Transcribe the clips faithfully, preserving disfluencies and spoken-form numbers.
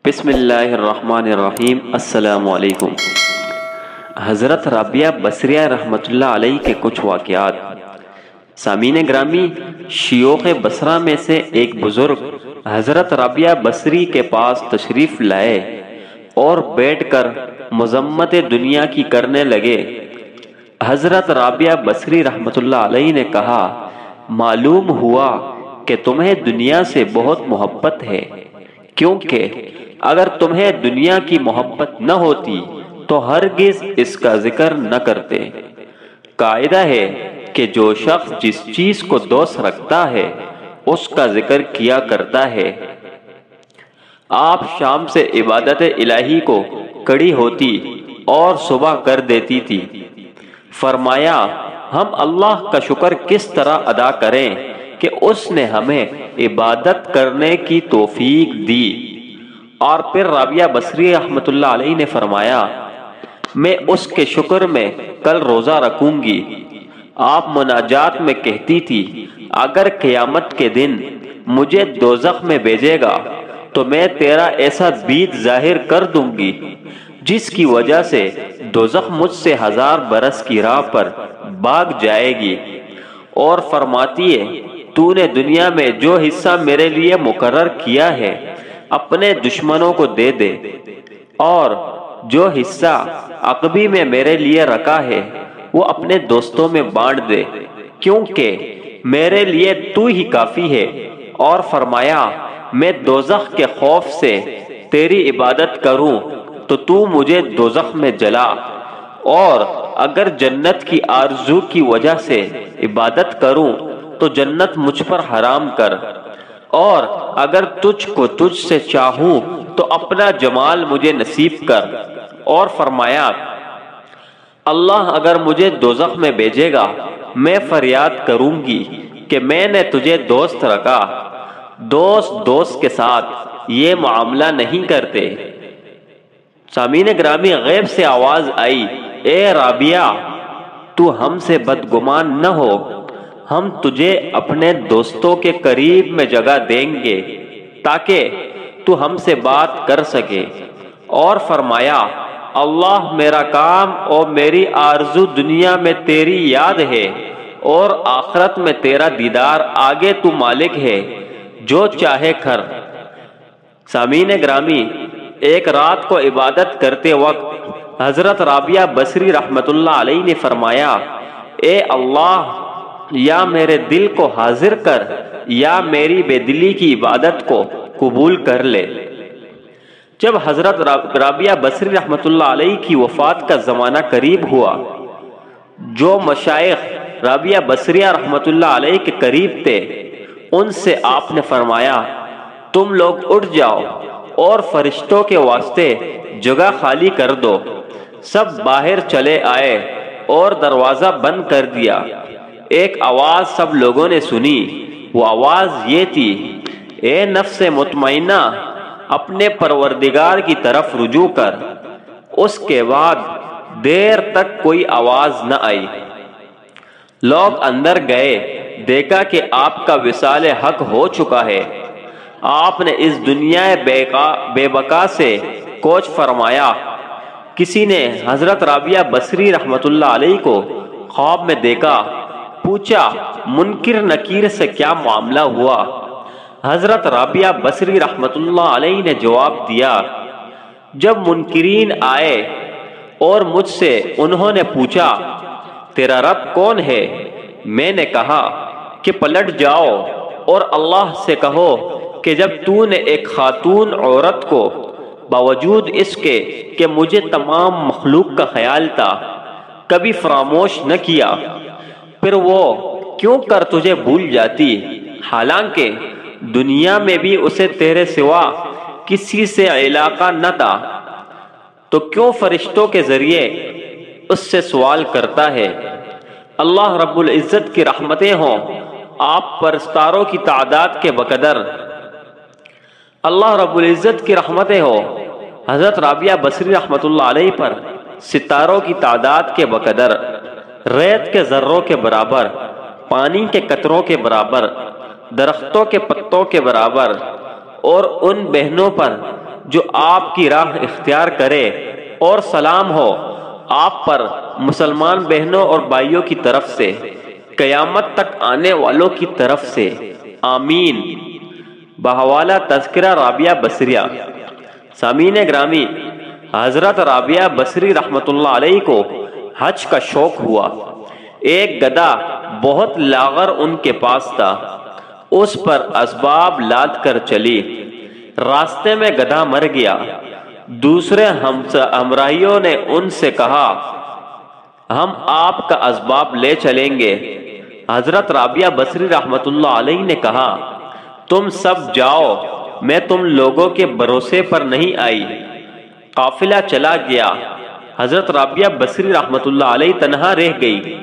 بسم اللہ الرحمن الرحیم۔ السلام علیکم۔ حضرت رابعہ بصریہ رحمۃ اللہ علیہ کے کچھ واقعات۔ سامعین گرامی، شیوخ بصرہ میں سے ایک بزرگ حضرت رابعہ بصری کے پاس تشریف لائے اور بیٹھ کر مذمت دنیا کی کرنے لگے۔ حضرت رابعہ بصری رحمۃ اللہ علیہ نے کہا، معلوم ہوا کہ تمہیں دنیا سے بہت محبت ہے، کیونکہ اگر تمہیں دنیا کی محبت نہ ہوتی تو ہرگز اس کا ذکر نہ کرتے۔ قاعدہ ہے کہ جو شخص جس چیز کو دوست رکھتا ہے اس کا ذکر کیا کرتا ہے۔ آپ شام سے عبادت الہی کو کڑی ہوتی اور صبح کر دیتی تھی۔ فرمایا، ہم اللہ کا شکر کس طرح ادا کریں کہ اس نے ہمیں عبادت کرنے کی توفیق دی۔ اور پھر رابعہ بصری رحمۃ اللہ علیہ نے فرمایا، میں اس کے شکر میں کل روزہ رکھوں گی۔ آپ مناجات میں کہتی تھی، اگر قیامت کے دن مجھے دوزخ میں بھیجے گا تو میں تیرا ایسا بید ظاہر کر دوں گی جس کی وجہ سے دوزخ مجھ سے ہزار برس کی راہ پر بھاگ جائے گی۔ اور فرماتی ہے، تو نے دنیا میں جو حصہ میرے لیے مقرر کیا ہے اپنے دشمنوں کو دے دے، اور جو حصہ عقبی میں میرے لیے رکھا ہے وہ اپنے دوستوں میں بانٹ دے، کیونکہ میرے لیے تو ہی کافی ہے۔ اور فرمایا، میں دوزخ کے خوف سے تیری عبادت کروں تو تو مجھے دوزخ میں جلا، اور اگر جنت کی آرزو کی وجہ سے عبادت کروں تو جنت مجھ پر حرام کر، اور اگر تجھ کو تجھ سے چاہوں تو اپنا جمال مجھے نصیب کر۔ اور فرمایا، اللہ اگر مجھے دوزخ میں بھیجے گا میں فریاد کروں گی کہ میں نے تجھے دوست رکھا۔ دوست دوست کے ساتھ یہ معاملہ نہیں کرتے۔ سامعین گرامی، غیب سے آواز آئی، اے رابعہ، تو ہم سے بدگمان نہ ہو، ہم تجھے اپنے دوستوں کے قریب میں جگہ دیں گے تاکہ تو ہم سے بات کر سکے۔ اور فرمایا، اللہ میرا کام اور میری آرزو دنیا میں تیری یاد ہے اور آخرت میں تیرا دیدار، آگے تو مالک ہے، جو چاہے کر۔ سامعین گرامی، ایک رات کو عبادت کرتے وقت حضرت رابعہ بصری رحمۃ اللہ علیہ نے فرمایا، اے اللہ، یا میرے دل کو حاضر کر یا میری بے دلی کی عبادت کو قبول کر لے۔ جب حضرت رابعہ بصری رحمۃ اللہ علیہ کی وفات کا زمانہ قریب ہوا، جو مشائخ رابعہ بصریہ رحمۃ اللہ علیہ کے قریب تھے ان سے آپ نے فرمایا، تم لوگ اٹھ جاؤ اور فرشتوں کے واسطے جگہ خالی کر دو۔ سب باہر چلے آئے اور دروازہ بند کر دیا۔ ایک آواز سب لوگوں نے سنی، وہ آواز یہ تھی، اے نفس مطمئنہ، اپنے پروردگار کی طرف رجوع کر۔ اس کے بعد دیر تک کوئی آواز نہ آئی۔ لوگ اندر گئے، دیکھا کہ آپ کا وصال حق ہو چکا ہے۔ آپ نے اس دنیا بے بقا سے کوچ فرمایا۔ کسی نے حضرت رابعہ بصری رحمۃ اللہ علیہ کو خواب میں دیکھا، پوچھا، منکر نکیر سے کیا معاملہ ہوا؟ حضرت رابعہ بصری رحمۃ اللہ علیہ نے جواب دیا، جب منکرین آئے اور مجھ سے انہوں نے پوچھا، تیرا رب کون ہے؟ میں نے کہا کہ پلٹ جاؤ اور اللہ سے کہو کہ جب تو نے ایک خاتون عورت کو باوجود اس کے کہ مجھے تمام مخلوق کا خیال تھا کبھی فراموش نہ کیا، پھر وہ کیوں کر تجھے بھول جاتی، حالانکہ دنیا میں بھی اسے تیرے سوا کسی سے علاقہ نہ تھا، تو کیوں فرشتوں کے ذریعے اس سے سوال کرتا ہے؟ اللہ رب العزت کی رحمتیں ہوں آپ پر ستاروں کی تعداد کے بقدر۔ اللہ رب العزت کی رحمتیں ہوں حضرت رابعہ بصری رحمۃ اللہ علیہ پر ستاروں کی تعداد کے بقدر، ریت کے ذروں کے برابر، پانی کے قطروں کے برابر، درختوں کے پتوں کے برابر، اور ان بہنوں پر جو آپ کی راہ اختیار کرے، اور سلام ہو آپ پر مسلمان بہنوں اور بھائیوں کی طرف سے، قیامت تک آنے والوں کی طرف سے، آمین۔ بحوالہ تذکرہ رابعہ بصریہ۔ سامعین گرامی، حضرت رابعہ بصری رحمت اللہ علیہ کو حج کا شوق ہوا۔ ایک گدھا بہت لاغر ان کے پاس تھا، اس پر اسباب لاد کر چلی، راستے میں گدھا مر گیا۔ دوسرے ہمراہیوں نے ان سے کہا ہم آپ کا اسباب لے چلیں گے۔ حضرت رابعہ بصری رحمت اللہ علیہ نے کہا تم سب جاؤ، میں تم لوگوں کے بھروسے پر نہیں آئی۔ قافلہ چلا گیا، حضرت رابعہ بصری رحمت اللہ علیہ تنہا رہ گئی۔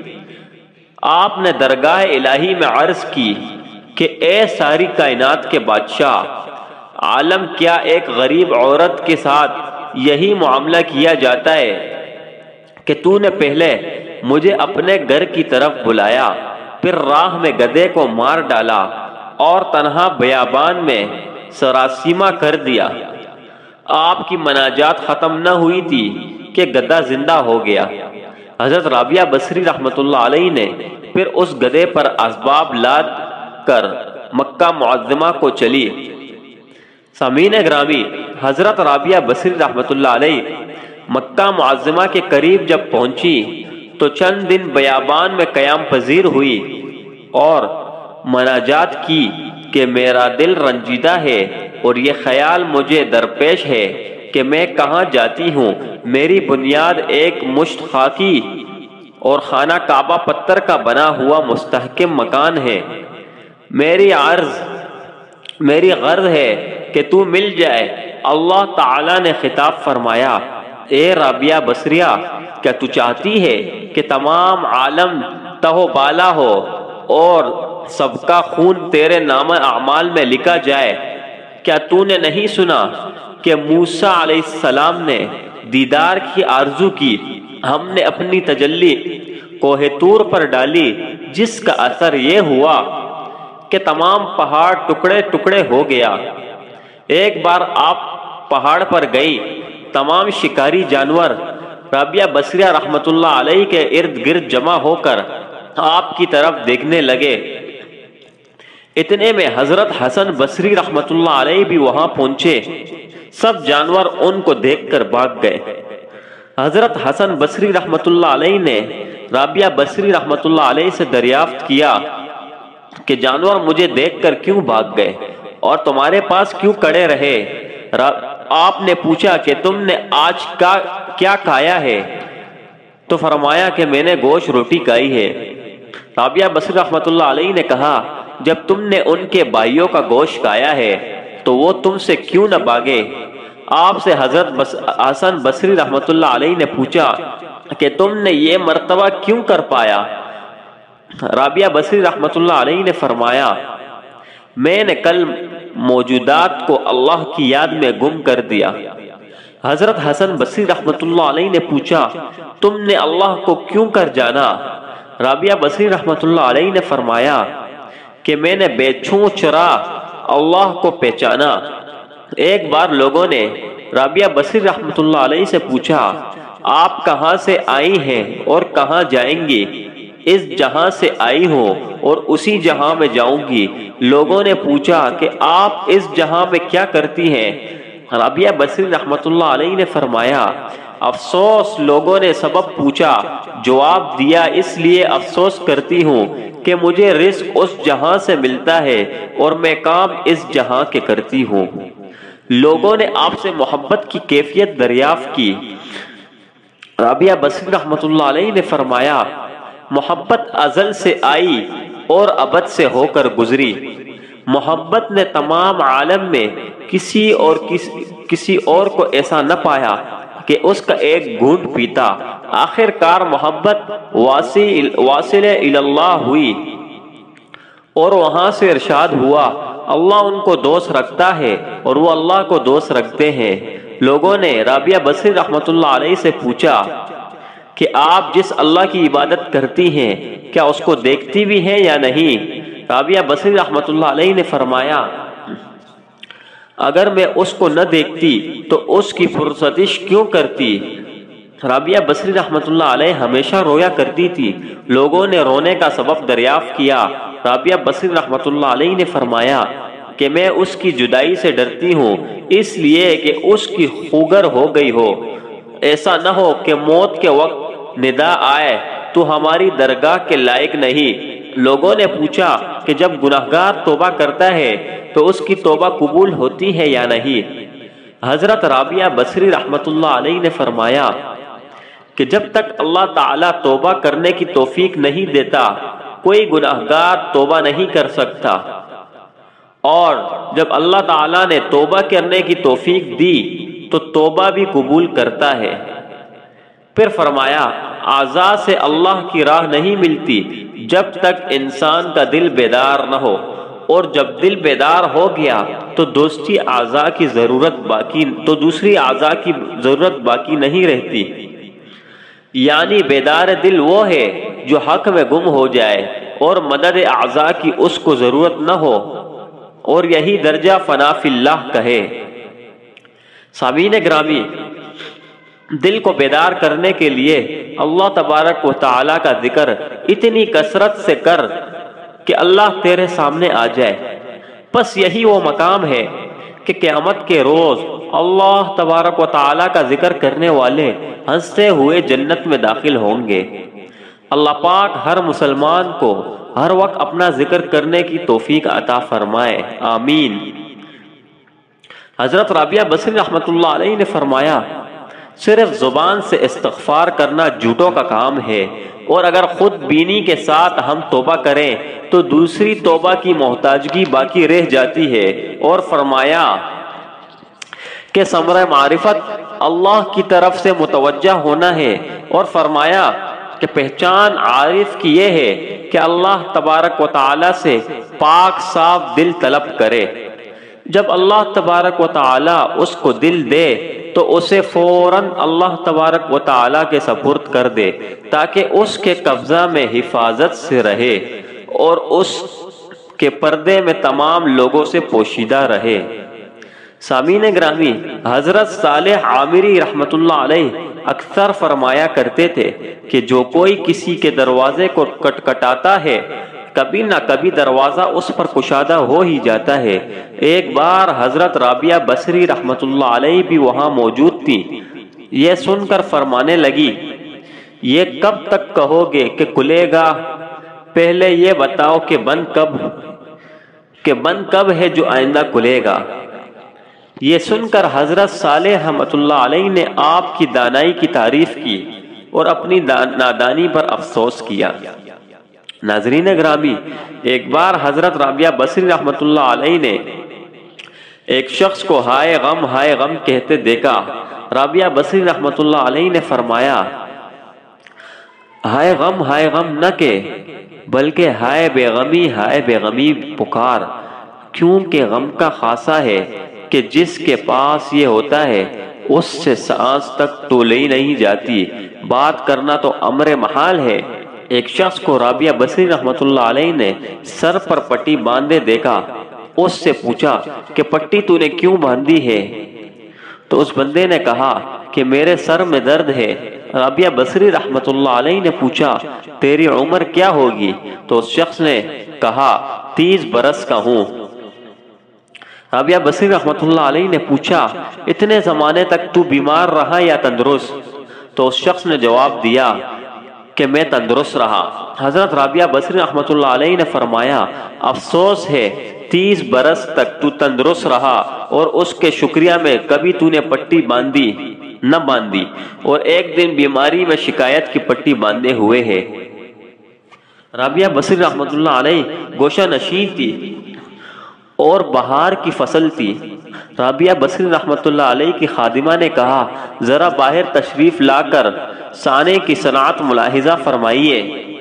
آپ نے درگاہ الہی میں عرض کی کہ اے ساری کائنات کے بادشاہ، عالم کیا ایک غریب عورت کے ساتھ یہی معاملہ کیا جاتا ہے کہ تو نے پہلے مجھے اپنے گھر کی طرف بلایا، پھر راہ میں گدھے کو مار ڈالا اور تنہا بیابان میں سراسیمہ کر دیا۔ آپ کی مناجات ختم نہ ہوئی تھی کہ گدھا زندہ ہو گیا۔ حضرت رابعہ بصری رحمت اللہ علیہ نے پھر اس گدھے پر اسباب لاد کر مکہ معظمہ کو چلی۔ سامعین گرامی، حضرت رابعہ بصری رحمت اللہ علیہ مکہ معظمہ کے قریب جب پہنچی تو چند دن بیابان میں قیام پذیر ہوئی اور مناجات کی کہ میرا دل رنجیدہ ہے اور یہ خیال مجھے درپیش ہے کہ میں کہاں جاتی ہوں۔ میری بنیاد ایک مشت خاکی اور خانہ کعبہ پتھر کا بنا ہوا مستحکم مکان ہے۔ میری عرض میری غرض ہے کہ تو مل جائے۔ اللہ تعالیٰ نے خطاب فرمایا اے رابعہ بصریہ، کیا تو چاہتی ہے کہ تمام عالم تہو بالا ہو اور سب کا خون تیرے نامہ اعمال میں لکھا جائے؟ کیا تو نے نہیں سنا کہ موسیٰ علیہ السلام نے دیدار کی آرزو کی، ہم نے اپنی تجلی کوہ طور پر ڈالی، جس کا اثر یہ ہوا کہ تمام پہاڑ ٹکڑے ٹکڑے ہو گیا۔ ایک بار آپ پہاڑ پر گئی، تمام شکاری جانور رابعہ بصریہ رحمت اللہ علیہ کے ارد گرد جمع ہو کر آپ کی طرف دیکھنے لگے۔ اتنے میں حضرت حسن بصری رحمت اللہ علیہ بھی وہاں پہنچے۔ سب جانور ان کو دیکھ کر بھاگ گئے۔ حضرت حسن بصری رحمت اللہ علیہ نے رابعہ بصری رحمت اللہ علیہ سے دریافت کیا کہ جانور مجھے دیکھ کر کیوں بھاگ گئے اور تمہارے پاس کیوں کڑے رہے؟ آپ نے پوچھا کہ تم نے آج کا کیا کھایا ہے؟ تو فرمایا کہ میں نے گوشت روٹی کھائی ہے۔ رابعہ بصری رحمت اللہ علیہ نے کہا جب تم نے ان کے بھائیوں کا گوشت کھایا ہے تو وہ تم سے کیوں نہ بھاگے؟ آپ سے حضرت حسن بصری رحمت اللہ علیہ نے پوچھا کہ تم نے یہ مرتبہ کیوں کر پایا؟ رابعہ بصری رحمت اللہ علیہ نے فرمایا میں نے کل موجودات کو اللہ کی یاد میں گم کر دیا۔ حضرت حسن بصری رحمت اللہ علیہ نے پوچھا تم نے اللہ کو کیوں کر جانا؟ رابعہ بصری رحمت اللہ علیہ نے فرمایا کہ میں نے بے چھو چرا اللہ کو پہچانا۔ ایک بار لوگوں نے رابعہ بصری رحمت اللہ علیہ سے پوچھا آپ کہاں سے آئی ہیں اور کہاں جائیں گی؟ اس جہاں سے آئی ہوں اور اسی جہاں میں جاؤں گی۔ لوگوں نے پوچھا کہ آپ اس جہاں میں کیا کرتی ہیں؟ رابعہ بصری رحمت اللہ علیہ نے فرمایا افسوس، لوگوں نے سبب پوچھا، جواب دیا اس لیے افسوس کرتی ہوں کہ مجھے رزق اس جہاں سے ملتا ہے اور میں کام اس جہاں کے کرتی ہوں۔ لوگوں نے آپ سے محبت کی کیفیت دریافت کی۔ رابعہ بصری رحمت اللہ علیہ نے فرمایا محبت ازل سے آئی اور ابد سے ہو کر گزری۔ محبت نے تمام عالم میں کسی اور کسی, کسی اور کو ایسا نہ پایا کہ اس کا ایک گھونٹ پیتا۔ آخر کار محبت واصل اللہ ہوئی اور وہاں سے ارشاد ہوا اللہ ان کو دوست رکھتا ہے اور وہ اللہ کو دوست رکھتے ہیں۔ لوگوں نے رابعہ بصری رحمت اللہ علیہ سے پوچھا کہ آپ جس اللہ کی عبادت کرتی ہیں کیا اس کو دیکھتی بھی ہیں یا نہیں؟ رابعہ بصری رحمت اللہ علیہ نے فرمایا اگر میں اس کو نہ دیکھتی تو اس کی پرستش کیوں کرتی؟ رابعہ بصری رحمت اللہ علیہ ہمیشہ رویا کرتی تھی۔ لوگوں نے رونے کا سبب دریافت کیا۔ رابعہ بصری رحمت اللہ علیہ نے فرمایا کہ میں اس کی جدائی سے ڈرتی ہوں، اس لیے کہ اس کی خوگر ہو گئی ہو، ایسا نہ ہو کہ موت کے وقت ندا آئے تو ہماری درگاہ کے لائق نہیں۔ لوگوں نے پوچھا کہ جب گناہگار توبہ کرتا ہے تو اس کی توبہ قبول ہوتی ہے یا نہیں؟ حضرت رابعہ بصری رحمت اللہ علیہ نے فرمایا کہ جب تک اللہ تعالیٰ توبہ کرنے کی توفیق نہیں دیتا کوئی گناہگار توبہ نہیں کر سکتا، اور جب اللہ تعالیٰ نے توبہ کرنے کی توفیق دی تو توبہ بھی قبول کرتا ہے۔ پھر فرمایا اعضاء سے اللہ کی راہ نہیں ملتی جب تک انسان کا دل بیدار نہ ہو، اور جب دل بیدار ہو گیا تو دوسری اعضاء کی ضرورت باقی تو دوسری اعضاء کی ضرورت باقی نہیں رہتی۔ یعنی بیدار دل وہ ہے جو حق میں گم ہو جائے اور مدد اعضاء کی اس کو ضرورت نہ ہو، اور یہی درجہ فنا فی اللہ کہے۔ سامعین گرامی، دل کو بیدار کرنے کے لیے اللہ تبارک و تعالیٰ کا ذکر اتنی کثرت سے کر کہ اللہ تیرے سامنے آ جائے۔ بس یہی وہ مقام ہے کہ قیامت کے روز اللہ تبارک و تعالیٰ کا ذکر کرنے والے ہنستے ہوئے جنت میں داخل ہوں گے۔ اللہ پاک ہر مسلمان کو ہر وقت اپنا ذکر کرنے کی توفیق عطا فرمائے، آمین۔ حضرت رابعہ بصری رحمت اللہ علیہ نے فرمایا صرف زبان سے استغفار کرنا جھوٹوں کا کام ہے، اور اگر خود بینی کے ساتھ ہم توبہ کریں تو دوسری توبہ کی محتاجگی باقی رہ جاتی ہے۔ اور فرمایا کہ ثمرہ معرفت اللہ کی طرف سے متوجہ ہونا ہے، اور فرمایا کہ پہچان عارف کی یہ ہے کہ اللہ تبارک و تعالی سے پاک صاف دل طلب کرے۔ جب اللہ تبارک و تعالی اس کو دل دے تو اسے فوراً اللہ تبارک و تعالی کے سپرد کر دے تاکہ اس کے قبضہ میں حفاظت سے رہے اور اس کے پردے میں تمام لوگوں سے پوشیدہ رہے۔ سامعین گرامی، حضرت صالح عامری رحمت اللہ علیہ اکثر فرمایا کرتے تھے کہ جو کوئی کسی کے دروازے کو کٹکھٹاتا ہے کبھی نہ کبھی دروازہ اس پر کشادہ ہو ہی جاتا ہے۔ ایک بار حضرت رابعہ بصری رحمت اللہ علیہ بھی وہاں موجود تھی۔ یہ سن کر فرمانے لگی یہ کب تک کہو گے کہ کھلے گا؟ پہلے یہ بتاؤ کہ بند کب کہ بند کب ہے جو آئندہ کھلے گا؟ یہ سن کر حضرت صالح رحمت اللہ علیہ نے آپ کی دانائی کی تعریف کی اور اپنی نادانی پر افسوس کیا۔ ناظرین گرامی، ایک بار حضرت رابعہ بصری رحمت اللہ علیہ نے ایک شخص کو ہائے غم ہائے غم کہتے دیکھا۔ رابعہ بصری رحمت اللہ علیہ نے فرمایا ہائے غم ہائے غم نہ کہ بلکہ ہائے بے غمی ہائے بے غمی پکار، کیونکہ غم کا خاصہ ہے کہ جس کے پاس یہ ہوتا ہے اس سے سانس تک تولی نہیں جاتی، بات کرنا تو امر محال ہے۔ ایک شخص کو رابعہ بصری رحمت اللہ علیہ نے سر پر پٹی باندھے دیکھا۔ اس سے پوچھا کہ پٹی تو نے کیوں باندھی ہے؟ تو اس بندے نے کہا کہ میرے سر میں درد ہے۔ رابعہ بصری رحمت اللہ علیہ نے پوچھا تیری عمر کیا ہوگی؟ تو اس شخص نے کہا تیس برس کا ہوں۔ رابعہ بصری رحمت اللہ علیہ نے پوچھا اتنے زمانے تک تو بیمار رہا یا تندرست؟ تو اس شخص نے جواب دیا کہ میں تندرست رہا۔ حضرت رابعہ بصری رحمت اللہ علیہ نے فرمایا افسوس ہے تیس برس تک تو تندرست رہا اور اس کے شکریہ میں کبھی تو نے پٹی باندھی نہ باندھی، اور ایک دن بیماری میں شکایت کی پٹی باندھے ہوئے ہے۔ رابعہ بصری رحمت اللہ علیہ گوشہ نشین تھی اور بہار کی فصل تھی۔ رابعہ بصری رحمت اللہ علیہ کی خادمہ نے کہا ذرا باہر تشریف لا کر سانے کی صنعت ملاحظہ فرمائیے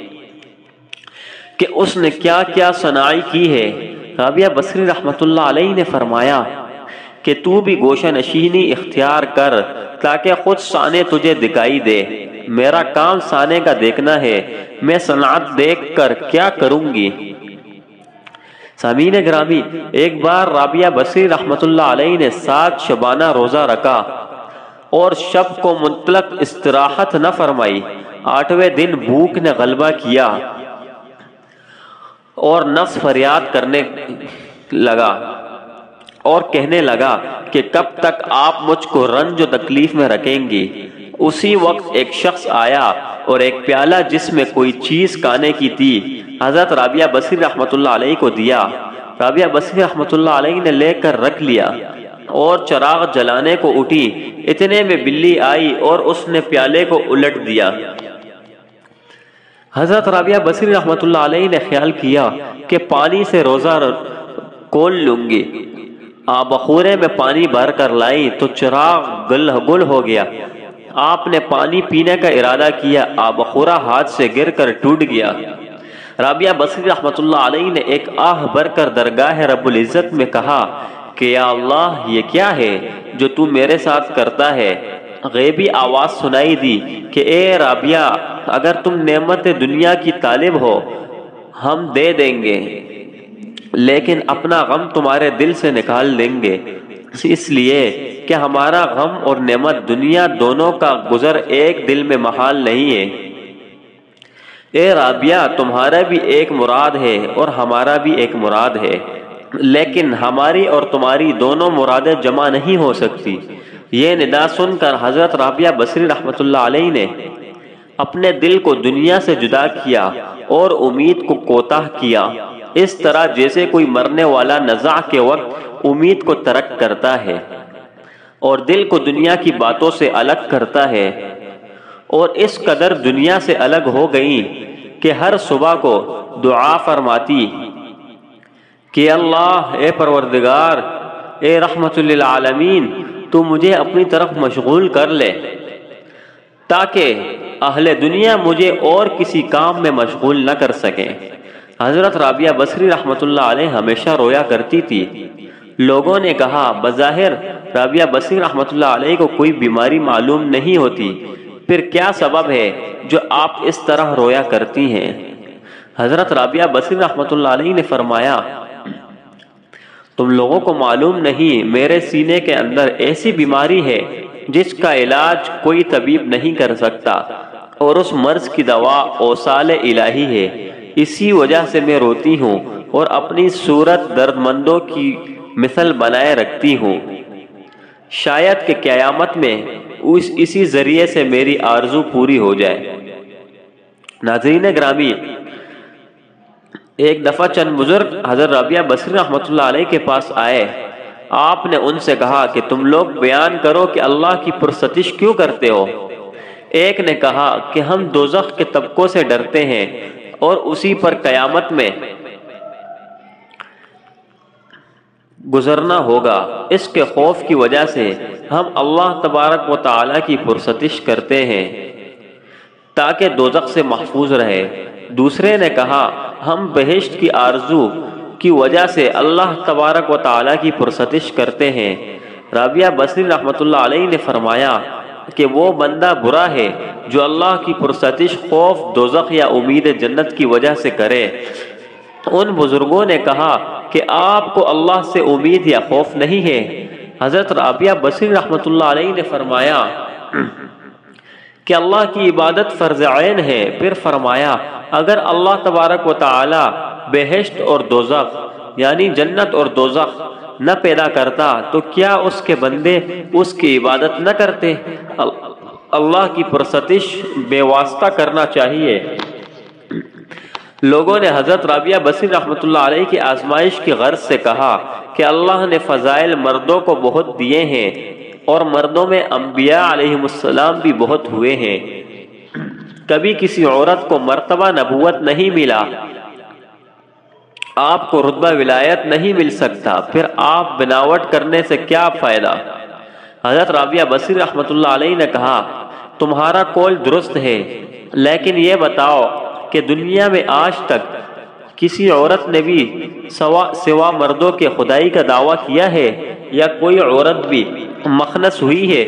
کہ اس نے کیا کیا صنائی کی ہے۔ رابعہ بصری رحمت اللہ علیہ نے فرمایا کہ تو بھی گوشہ نشینی اختیار کر تاکہ خود سانے تجھے دکھائی دے۔ میرا کام سانے کا دیکھنا ہے، میں صنعت دیکھ کر کیا کروں گی؟ سامعین گرامی، ایک بار رابعہ بصری رحمت اللہ علیہ نے سات شبانہ روزہ رکھا اور شب کو مطلق استراحت نہ فرمائی۔ آٹھویں دن بھوک نے غلبہ کیا اور نفس فریاد کرنے لگا اور کہنے لگا کہ کب تک آپ مجھ کو رنج و تکلیف میں رکھیں گی۔ اسی وقت ایک شخص آیا اور ایک پیالہ جس میں کوئی چیز کھانے کی تھی حضرت رابعہ بصری رحمت اللہ علیہ کو دیا۔ رابعہ بصری رحمت اللہ علیہ نے لے کر رکھ لیا اور چراغ جلانے کو اٹھی، اتنے میں بلی آئی اور اس نے پیالے کو الٹ دیا۔ حضرت رابعہ بصری رحمت اللہ علیہ نے خیال کیا کہ پانی سے روزہ کھول لوں گی۔ آبخورے میں پانی بھر کر لائی تو چراغ گل گل ہو گیا۔ آپ نے پانی پینے کا ارادہ کیا، آبخورہ ہاتھ سے گر کر ٹوٹ گیا۔ رابعہ بصری رحمت اللہ علیہ نے ایک آہ بھر کر درگاہ رب العزت میں کہا کہ یا اللہ، یہ کیا ہے جو تو میرے ساتھ کرتا ہے؟ غیبی آواز سنائی دی کہ اے رابعہ، اگر تم نعمت دنیا کی طالب ہو ہم دے دیں گے، لیکن اپنا غم تمہارے دل سے نکال دیں گے، اس لیے کہ ہمارا غم اور نعمت دنیا دونوں کا گزر ایک دل میں محال نہیں ہے۔ اے رابعہ، تمہارا بھی ایک مراد ہے اور ہمارا بھی ایک مراد ہے، لیکن ہماری اور تمہاری دونوں مرادیں جمع نہیں ہو سکتی۔ یہ ندا سن کر حضرت رابعہ بصری رحمت اللہ علیہ نے اپنے دل کو دنیا سے جدا کیا اور امید کو کوتاہ کیا، اس طرح جیسے کوئی مرنے والا نزع کے وقت امید کو ترک کرتا ہے اور دل کو دنیا کی باتوں سے الگ کرتا ہے، اور اس قدر دنیا سے الگ ہو گئی کہ ہر صبح کو دعا فرماتی کہ اللہ، اے پروردگار، اے رحمت للعالمین، تو مجھے اپنی طرف مشغول کر لے تاکہ اہل دنیا مجھے اور کسی کام میں مشغول نہ کر سکیں۔ حضرت رابعہ بصری رحمت اللہ علیہ ہمیشہ رویا کرتی تھی۔ لوگوں نے کہا بظاہر رابعہ بصری رحمت اللہ علیہ کو کوئی بیماری معلوم نہیں ہوتی، پھر کیا سبب ہے جو آپ اس طرح رویا کرتی ہیں؟ حضرت رابعہ بصری رحمت اللہ علیہ نے فرمایا، تم لوگوں کو معلوم نہیں، میرے سینے کے اندر ایسی بیماری ہے جس کا علاج کوئی طبیب نہیں کر سکتا، اور اس مرض کی دوا اوصال الہی ہے۔ اسی وجہ سے میں روتی ہوں اور اپنی صورت درد مندوں کی مثل بنائے رکھتی ہوں، شاید کہ قیامت میں اس اسی ذریعے سے میری آرزو پوری ہو جائے۔ ناظرین گرامی، ایک دفعہ چند بزرگ حضرت رابعہ بصری رحمت اللہ علیہ کے پاس آئے۔ آپ نے ان سے کہا کہ تم لوگ بیان کرو کہ اللہ کی پرستش کیوں کرتے ہو؟ ایک نے کہا کہ ہم دوزخ کے طبقوں سے ڈرتے ہیں اور اسی پر قیامت میں گزرنا ہوگا، اس کے خوف کی وجہ سے ہم اللہ تبارک و تعالی کی پرستش کرتے ہیں تاکہ دوزخ سے محفوظ رہے۔ دوسرے نے کہا ہم بہشت کی آرزو کی وجہ سے اللہ تبارک و تعالی کی پرستش کرتے ہیں۔ رابعہ بصری رحمت اللہ علیہ نے فرمایا کہ وہ بندہ برا ہے جو اللہ کی پرستش خوف دوزخ یا امید جنت کی وجہ سے کرے۔ ان بزرگوں نے کہا کہ آپ کو اللہ سے امید یا خوف نہیں ہے؟ حضرت رابعہ بصری رحمت اللہ علیہ نے فرمایا کہ اللہ کی عبادت فرض عین ہے۔ پھر فرمایا اگر اللہ تبارک و تعالی بہشت اور دوزخ یعنی جنت اور دوزخ نہ پیدا کرتا تو کیا اس کے بندے اس کی عبادت نہ کرتے؟ اللہ کی پرستش بے واسطہ کرنا چاہیے۔ لوگوں نے حضرت رابعہ بصری رحمت اللہ علیہ کی آزمائش کی غرض سے کہا کہ اللہ نے فضائل مردوں کو بہت دیے ہیں اور مردوں میں انبیاء علیہ السلام بھی بہت ہوئے ہیں، کبھی کسی عورت کو مرتبہ نبوت نہیں ملا، آپ کو رتبہ ولایت نہیں مل سکتا، پھر آپ بناوٹ کرنے سے کیا فائدہ؟ حضرت رابعہ بصری رحمت اللہ علیہ نے کہا تمہارا قول درست ہے، لیکن یہ بتاؤ کہ دنیا میں آج تک کسی عورت نے بھی سوا سوا مردوں کے خدائی کا دعویٰ کیا ہے یا کوئی عورت بھی مخنث ہوئی ہے؟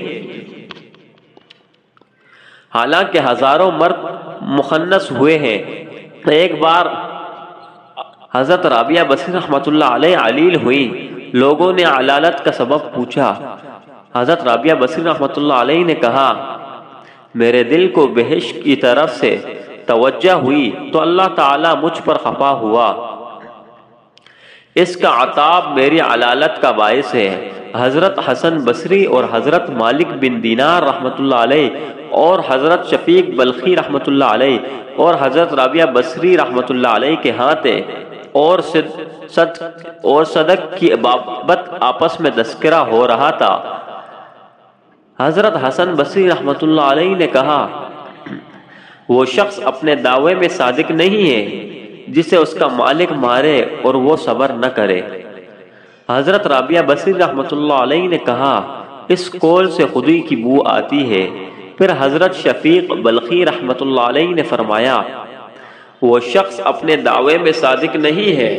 حالانکہ ہزاروں مرد مخنث ہوئے ہیں۔ ایک بار حضرت رابعہ بصری رحمۃ اللہ علیہ علیل ہوئی۔ لوگوں نے علالت کا سبب پوچھا۔ حضرت رابعہ بصری رحمۃ اللہ علیہ نے کہا، میرے دل کو بہشت کی طرف سے توجہ ہوئی تو اللہ تعالیٰ مجھ پر خفا ہوا۔ اس کا عتاب میری علالت کا باعث ہے۔ حضرت حسن بصری اور حضرت مالک بن دینار رحمۃ اللہ علیہ اور حضرت شفیق بلخی رحمۃ اللہ علیہ اور حضرت رابعہ بصری رحمۃ اللہ علیہ کے ہاتھے اور صد اور صدق کی بابت آپس میں تذکرہ ہو رہا تھا۔ حضرت حسن بصری رحمۃ اللہ علیہ نے کہا، وہ شخص اپنے دعوے میں صادق نہیں ہے جسے اس کا مالک مارے اور وہ صبر نہ کرے۔ حضرت رابعہ بصری رحمۃ اللہ علیہ نے کہا، اس قول سے خودی کی بو آتی ہے۔ پھر حضرت شفیق بلخی رحمۃ اللہ علیہ نے فرمایا، وہ شخص اپنے دعوے میں صادق نہیں ہے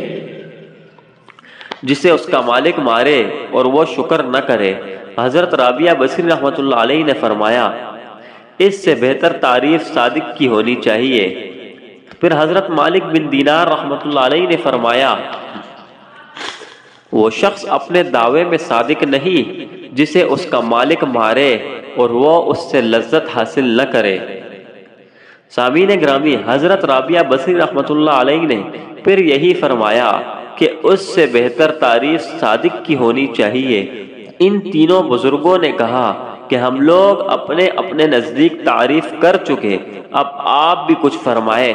جسے اس کا مالک مارے اور وہ شکر نہ کرے۔ حضرت رابعہ بصری رحمۃ اللہ علیہ نے فرمایا، اس سے بہتر تعریف صادق کی ہونی چاہیے۔ پھر حضرت مالک بن دینار رحمۃ اللہ علیہ نے فرمایا، وہ شخص اپنے دعوے میں صادق نہیں جسے اس کا مالک مارے اور وہ اس سے لذت حاصل نہ کرے۔ سامعین گرامی، حضرت رابعہ بصری رحمۃ اللہ علیہ نے پھر یہی فرمایا کہ اس سے بہتر تعریف صادق کی ہونی چاہیے۔ ان تینوں بزرگوں نے کہا کہ ہم لوگ اپنے اپنے نزدیک تعریف کر چکے، اب آپ بھی کچھ فرمائیں۔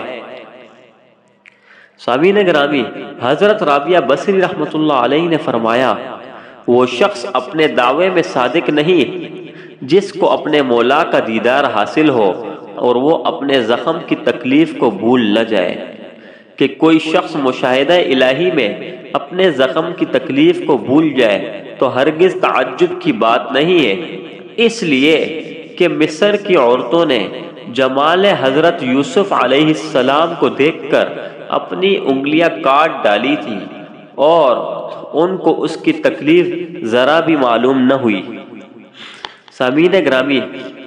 سامعین گرامی، حضرت رابعہ بصری رحمۃ اللہ علیہ نے فرمایا، وہ شخص اپنے دعوے میں صادق نہیں جس کو اپنے مولا کا دیدار حاصل ہو اور وہ اپنے زخم کی تکلیف کو بھول نہ جائے۔ کہ کوئی شخص مشاہدہ الہی میں اپنے زخم کی تکلیف کو بھول جائے تو ہرگز تعجب کی بات نہیں ہے، اس لیے کہ مصر کی عورتوں نے جمال حضرت یوسف علیہ السلام کو دیکھ کر اپنی انگلیاں کاٹ ڈالی تھی اور ان کو اس کی تکلیف ذرا بھی معلوم نہ ہوئی۔ سامعین گرامی،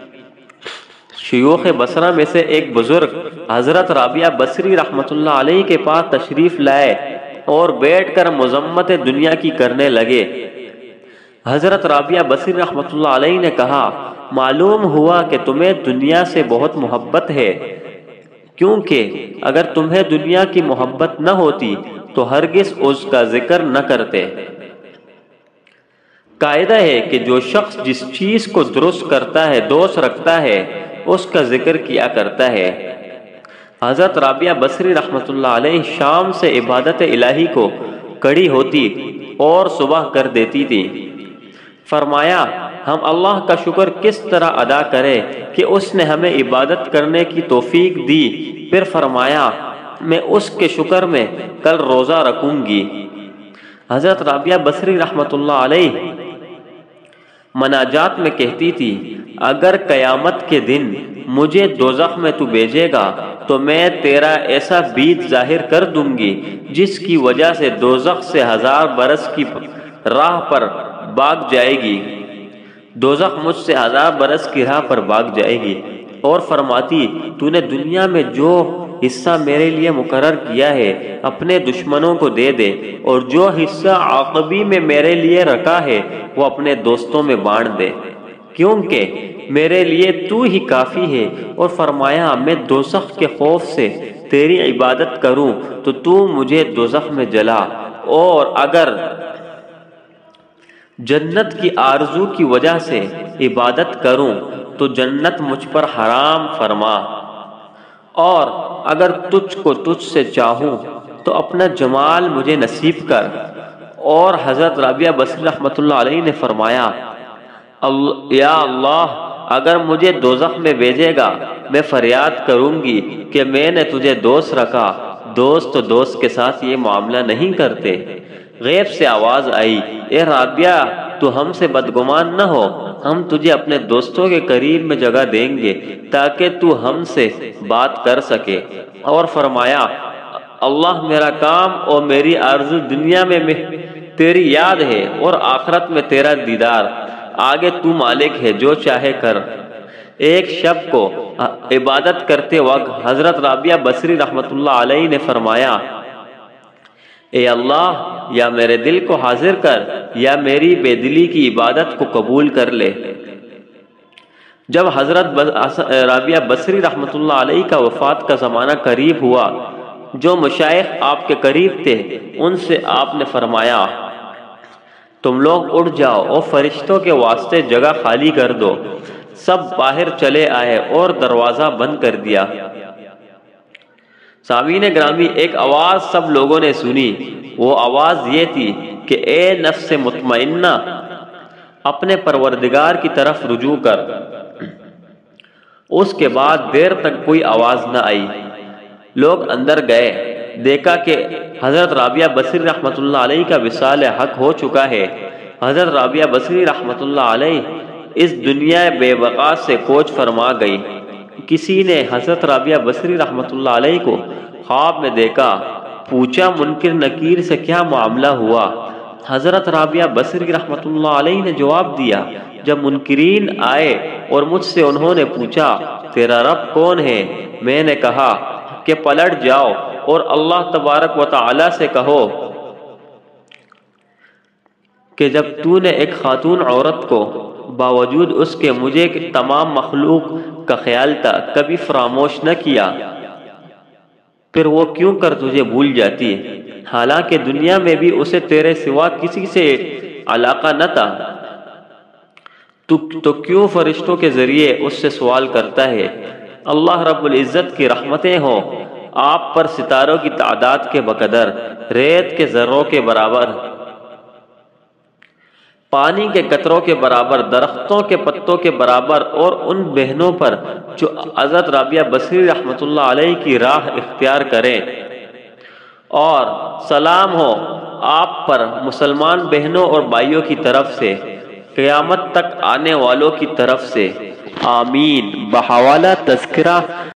شیوخ بصرہ میں سے ایک بزرگ حضرت رابعہ بصری رحمۃ اللہ علیہ کے پاس تشریف لائے اور بیٹھ کر مذمت دنیا کی کرنے لگے۔ حضرت رابعہ بصری رحمۃ اللہ علیہ نے کہا، معلوم ہوا کہ تمہیں دنیا سے بہت محبت ہے، کیونکہ اگر تمہیں دنیا کی محبت نہ ہوتی تو ہرگز اس کا ذکر نہ کرتے۔ قاعدہ ہے کہ جو شخص جس چیز کو درست کرتا ہے، دوست رکھتا ہے، اس کا ذکر کیا کرتا ہے۔ حضرت رابعہ بصری رحمۃ اللہ علیہ شام سے عبادت الہی کو کڑی ہوتی اور صبح کر دیتی تھی۔ فرمایا، ہم اللہ کا شکر کس طرح ادا کریں کہ اس نے ہمیں عبادت کرنے کی توفیق دی۔ پھر فرمایا، میں اس کے شکر میں کل روزہ رکھوں گی۔ حضرت رابعہ بصری رحمۃ اللہ علیہ مناجات میں کہتی تھی، اگر قیامت کے دن مجھے دوزخ میں تو بھیجے گا تو میں تیرا ایسا بید ظاہر کر دوں گی جس کی وجہ سے دوزخ سے ہزار برس کی راہ پر بھاگ جائے گی، دوزخ مجھ سے ہزار برس کی راہ پر بھاگ جائے گی۔ اور فرماتی، تو نے دنیا میں جو حصہ میرے لیے مقرر کیا ہے اپنے دشمنوں کو دے دے، اور جو حصہ عاقبی میں میرے لیے رکھا ہے وہ اپنے دوستوں میں بانٹ دے، کیونکہ میرے لیے تو ہی کافی ہے۔ اور فرمایا، میں دوزخ کے خوف سے تیری عبادت کروں تو تو مجھے دوزخ میں جلا، اور اگر جنت کی آرزو کی وجہ سے عبادت کروں تو جنت مجھ پر حرام فرما، اور اگر تجھ کو تجھ سے چاہوں تو اپنا جمال مجھے نصیب کر۔ اور حضرت رابعہ بصری رحمۃ اللہ علیہ نے فرمایا، یا اللہ، اگر مجھے دوزخ میں بھیجے گا میں فریاد کروں گی کہ میں نے تجھے دوست رکھا، دوست تو دوست کے ساتھ یہ معاملہ نہیں کرتے۔ غیب سے آواز آئی، اے رابعہ، تو ہم سے بدگمان نہ ہو، ہم تجھے اپنے دوستوں کے قریب میں جگہ دیں گے تاکہ تو ہم سے بات کر سکے۔ اور فرمایا، اللہ، میرا کام اور میری آرزو دنیا میں تیری یاد ہے اور آخرت میں تیرا دیدار، آگے تو مالک ہے، جو چاہے کر۔ ایک شب کو عبادت کرتے وقت حضرت رابعہ بصری رحمۃ اللہ علیہ نے فرمایا، اے اللہ یا میرے دل کو حاضر کر یا میری بے دلی کی عبادت کو قبول کر لے۔ جب حضرت رابعہ بصری رحمۃ اللہ علیہ کا وفات کا زمانہ قریب ہوا، جو مشائخ آپ کے قریب تھے ان سے آپ نے فرمایا تم لوگ اٹھ جاؤ اور فرشتوں کے واسطے جگہ خالی کر دو۔ سب باہر چلے آئے اور دروازہ بند کر دیا۔ سامعین گرامی، ایک آواز سب لوگوں نے سنی۔ وہ آواز یہ تھی کہ اے نفس مطمئنہ، اپنے پروردگار کی طرف رجوع کر۔ اس کے بعد دیر تک کوئی آواز نہ آئی۔ لوگ اندر گئے، دیکھا کہ حضرت رابعہ بصری رحمۃ اللہ علیہ کا وصال حق ہو چکا ہے۔ حضرت رابعہ بصری رحمۃ اللہ علیہ اس دنیا بے بقا سے کوچ فرما گئی۔ کسی نے حضرت رابعہ بصری رحمۃ اللہ علیہ کو خواب میں دیکھا، پوچھا منکر نکیر سے کیا معاملہ ہوا؟ حضرت رابعہ بصری رحمۃ اللہ علیہ نے جواب دیا، جب منکرین آئے اور مجھ سے انہوں نے پوچھا تیرا رب کون ہے، میں نے کہا کہ پلٹ جاؤ اور اللہ تبارک و تعالی سے کہو کہ جب تو نے ایک خاتون عورت کو باوجود اس کے مجھے تمام مخلوق کا خیال تھا کبھی فراموش نہ کیا، پھر وہ کیوں کر تجھے بھول جاتی ہے، حالانکہ دنیا میں بھی اسے تیرے سوا کسی سے علاقہ نہ تھا، تو, تو کیوں فرشتوں کے ذریعے اس سے سوال کرتا ہے؟ اللہ رب العزت کی رحمتیں ہوں آپ پر ستاروں کی تعداد کے بقدر، ریت کے ذروں کے برابر، پانی کے قطروں کے برابر، درختوں کے پتوں کے برابر، اور ان بہنوں پر جو حضرت رابعہ بصری رحمۃ اللہ علیہ کی راہ اختیار کریں، اور سلام ہو آپ پر مسلمان بہنوں اور بھائیوں کی طرف سے، قیامت تک آنے والوں کی طرف سے، آمین۔ بحوالہ تذکرہ